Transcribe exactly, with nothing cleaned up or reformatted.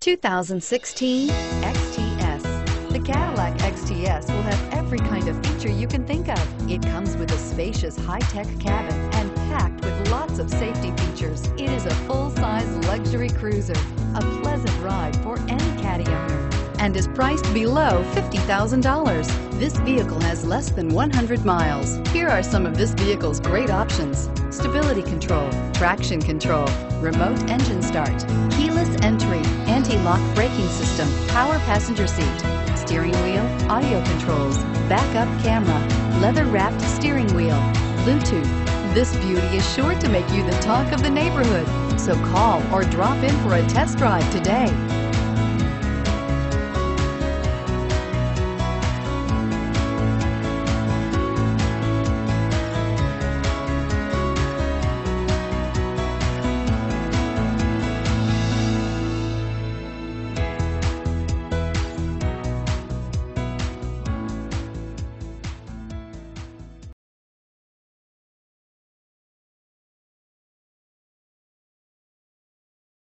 two thousand sixteen X T S. The Cadillac X T S will have every kind of feature you can think of. It comes with a spacious, high-tech cabin and packed with lots of safety features. It is a full-size luxury cruiser, a pleasant ride for any Caddy owner, and is priced below fifty thousand dollars. This vehicle has less than one hundred miles. Here are some of this vehicle's great options: stability control, traction control, remote engine start, keyless entry, anti-lock braking system, power passenger seat, steering wheel audio controls, backup camera, leather-wrapped steering wheel, Bluetooth. This beauty is sure to make you the talk of the neighborhood. So call or drop in for a test drive today.